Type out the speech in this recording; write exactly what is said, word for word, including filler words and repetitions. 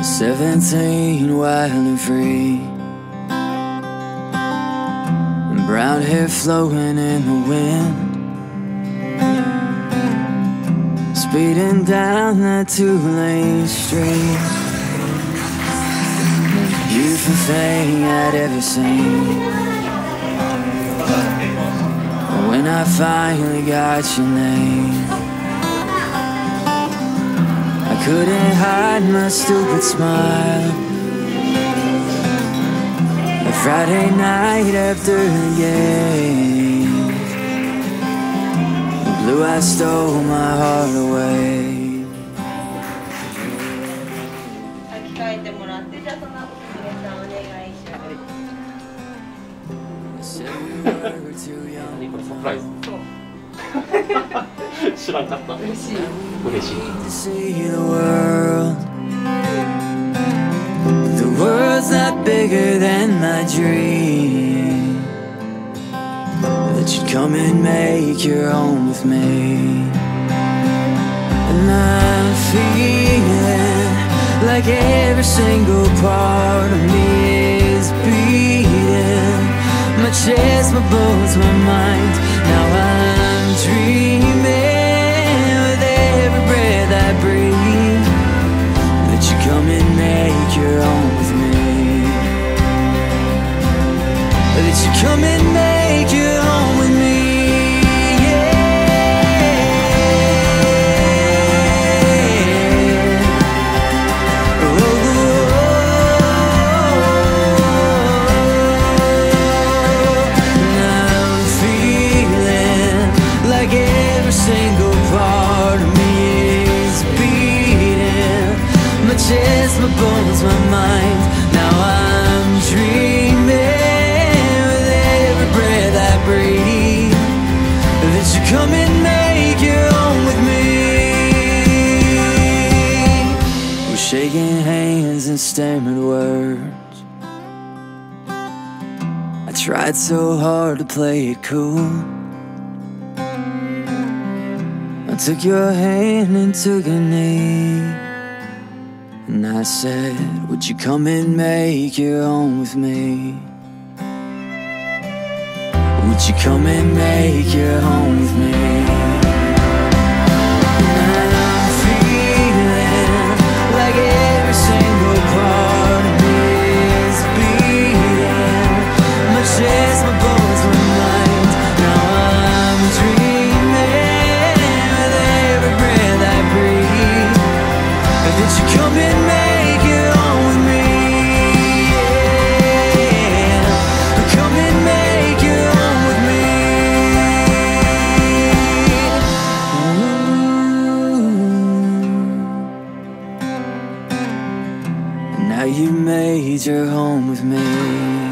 Seventeen, wild and free, and brown hair flowing in the wind, speeding down that two-lane street. Most beautiful thing I'd ever seen. When I finally got your name, I couldn't hide my stupid smile. A Friday night after the game, the blue eyes stole my heart away. 知らんかった。嬉しい。嬉しい。 The world's not bigger than my dream, that you'd come and make your home with me. And I'm feeling like every single part of me is beating. My chest, my bones, my mind. Now I'm dreaming with every breath I breathe, that you come and make your own with me. That you come and make your own with me. Just my bones, my mind. Now I'm dreaming with every breath I breathe, that you come and make your own with me. We're shaking hands and stammering words. I tried so hard to play it cool. I took your hand and took a knee, and I said, would you come and make your own with me? Would you come and make your home with me? And I'm feeling like every single part of me is beating. My chest, my bones, my mind. Now I'm dreaming with every breath I breathe, that you come and make your own with me. Yeah. Come and make your own with me. Ooh. Now you made your home with me.